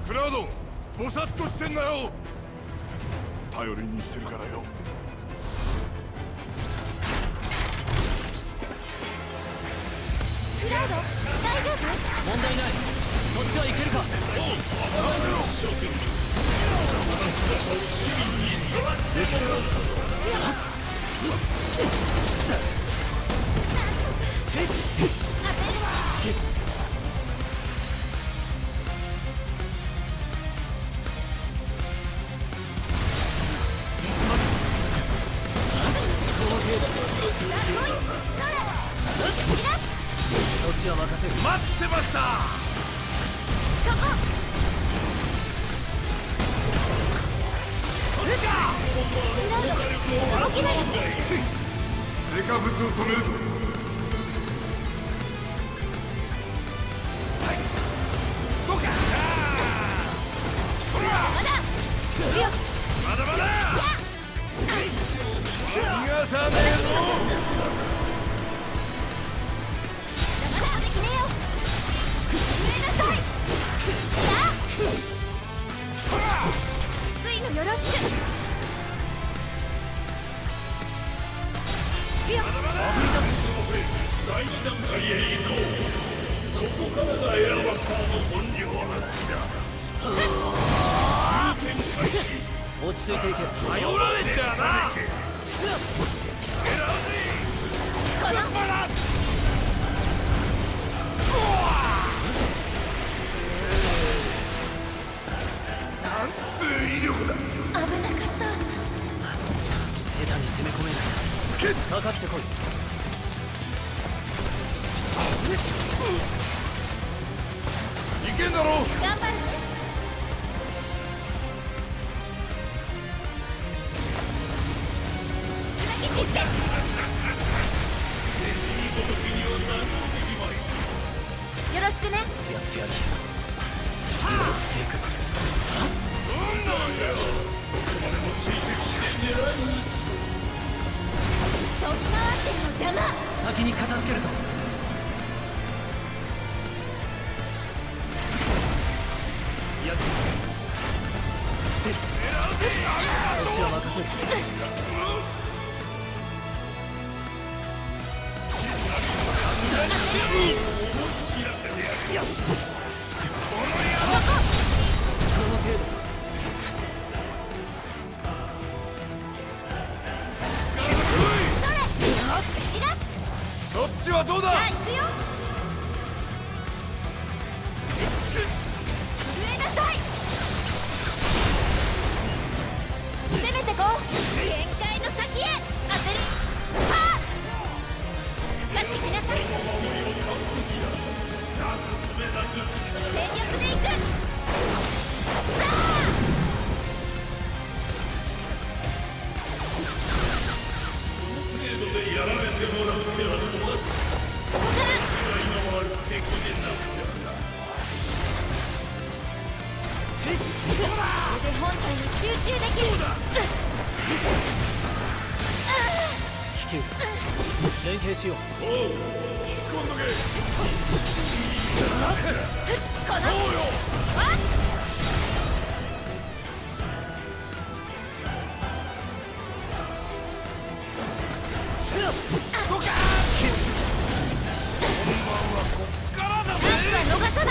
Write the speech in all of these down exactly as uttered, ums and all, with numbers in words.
クラウド、ぼさっとしてんなよ。頼りにしてるからよ。 クラウド、大丈夫？ 問題ない。そっちはいけるか。おう、そっちは任せる。 待ってました。 そこ。 それか。 クラウド、動けない。 デカブツを止めるぞ。はい。どうか。ほら。 まだ。 まだまだ。逃がさねえぞ。 よろしく。 まだまだ。第二段階へ行こう。ここからがエアバスターの本領発揮だ。 落ち着いていけ。 頼られちゃうな。エラーディー。頑張ら。なんつう威力だ。 危なかった。 下手に攻め込めない。かかってこい。 いけんだろ。 頑張るね。砕け散って。よろしくね。 やってやる。譲っていく。 なんだよ。ここまでも追跡して狙いに行くぞ。 飛び回ってるの邪魔。 先に片付けるぞ。やってみます。せい。そっちは任せる。 知らせてやるよ。この野郎。 この程度。 そっちはどうだ。 じゃあ行くよ。震えなさい。攻めてこう。限界の先へ。当てる。はあ。待ってきなさい。全力で行く。さあ。 程度でやられてもらっては困る。 ここから。 今は敵でなくてはな。 これで本体に集中できる。 引き連携しよう。 おう、引き込んどけ。 この。 そうよ。 わっ。 どか。本番はこっからだぜ。 チャンスは逃さない。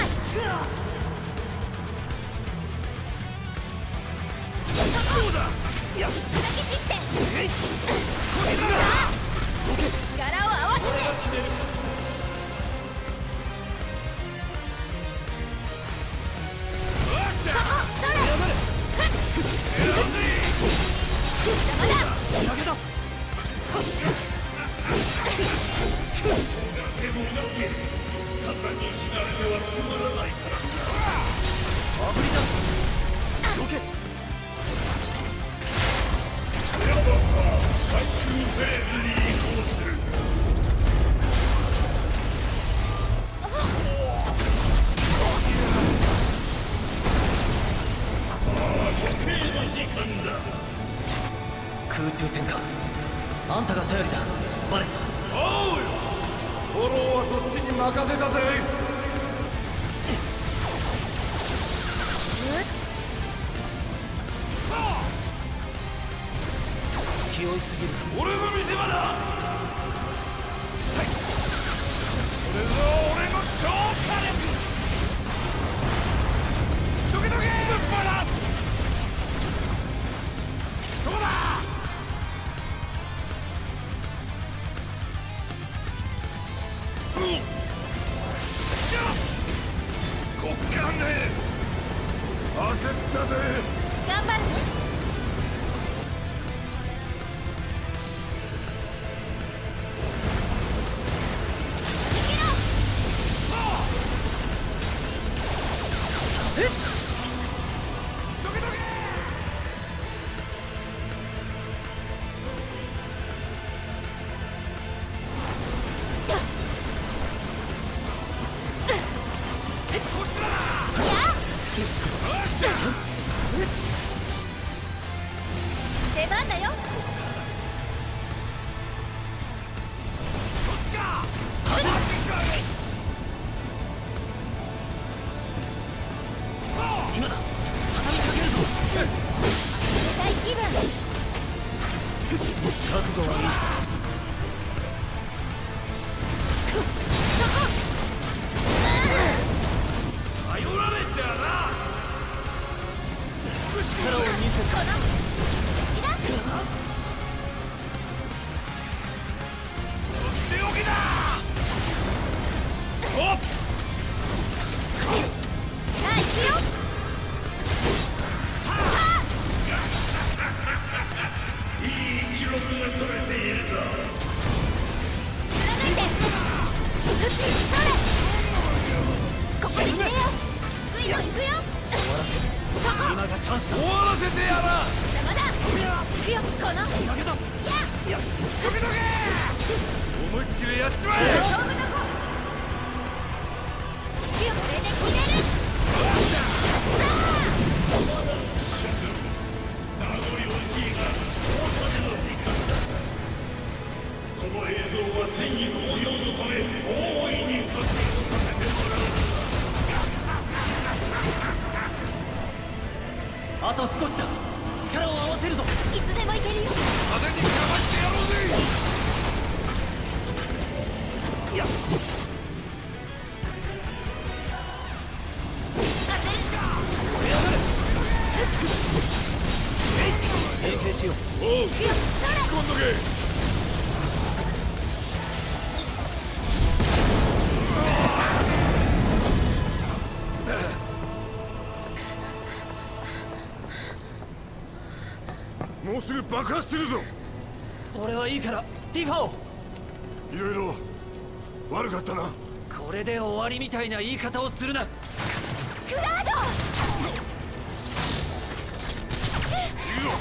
そうだ。 砕け散って。力を合わせて。そこ、それ。邪魔だ。 仕上げだ。 簡単に死なれてはつまらないからな。 あぶりだ。どけ。 エアバスター最終フェーズに移行する。さあ、処刑の時間だ。 空中戦か。あんたが頼りだ、バレット。 おうよ。フォローはそっちに任せたぜ。 ういすぎる。 俺の見せ場だ。はい、これぞ俺の超火力。どけどけぶっ放す。そうだ。うん、こっからね。焦ったぜ。 頑張るね。出番だよ。 今だ。畳みかけるぞ。 大気分。 覚悟はいい。 頼られちゃな。 力を見せた。 強気だ。おっ。 さあ行くよ。 いい記録が取れているぞ。 貫いて。それ。ここで決めよう。ついの行くよ。 終わらせる。今がチャンスだ。 終わらせてやら。 邪魔だ。行くよ。この。 仕掛けだ。 いや。 どけどけ。思いっきりやっちまえ。 勝負どこ。行くよ。これで決める。 名残惜しいがお納めの時間だ。この映像は戦意高揚のため大いに活用させてもらう。 あと少しだ。力を合わせるぞ。 いつでもいけるよ。 派手にかましてやろうぜ。 いや。連携しよう。 おう、引っ込んどけ。もうすぐ爆発するぞ。 俺はいいからティファを。 いろいろ悪かったな。 これで終わりみたいな言い方をするな。 クラード。 いいぞ。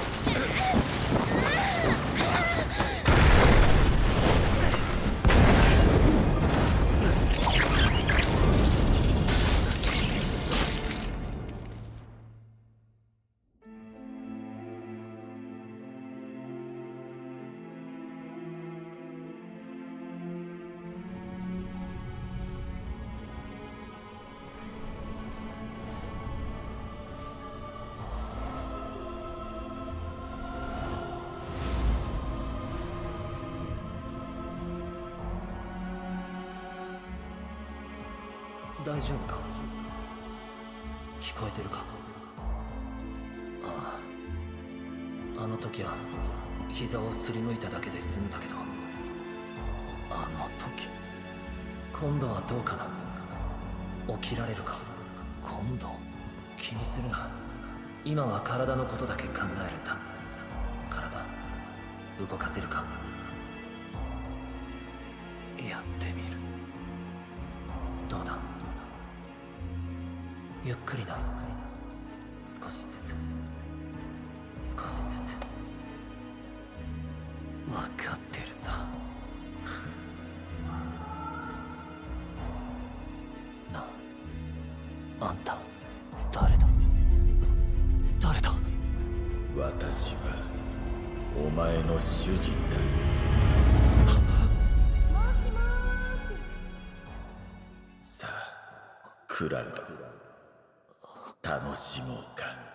大丈夫か。聞こえてるか。ああ、あの時は膝をすりむいただけで済んだけど、あの時今度はどうかな。起きられるか。今度気にするな。今は体のことだけ考えるんだ。体動かせるか。やってみる。どうだ。ゆっくりな。少しずつ少しずつ。分かってるさ。なあ、あんた誰だ。誰だ。 私はお前の主人だ。さあ、クラウド楽しもうか。